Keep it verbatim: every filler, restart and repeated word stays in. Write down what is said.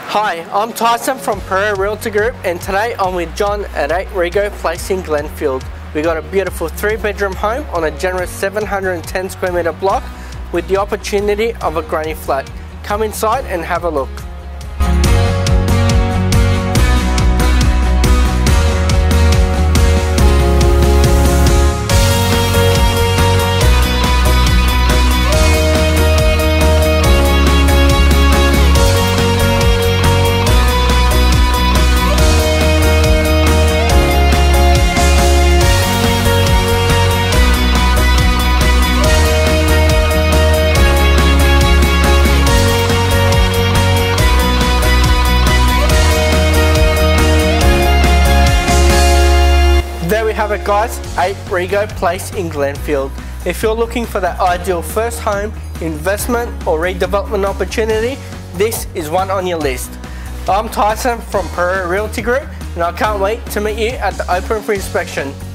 Hi, I'm Tyson from Pereira Realty Group, and today I'm with John at eight Rigo Place in Glenfield. We got a beautiful three bedroom home on a generous seven hundred ten square metre block with the opportunity of a granny flat. Come inside and have a look. There we have it guys, eight Rigo Place in Glenfield. If you're looking for that ideal first home, investment or redevelopment opportunity, this is one on your list. I'm Tyson from Pereira Realty Group, and I can't wait to meet you at the open for inspection.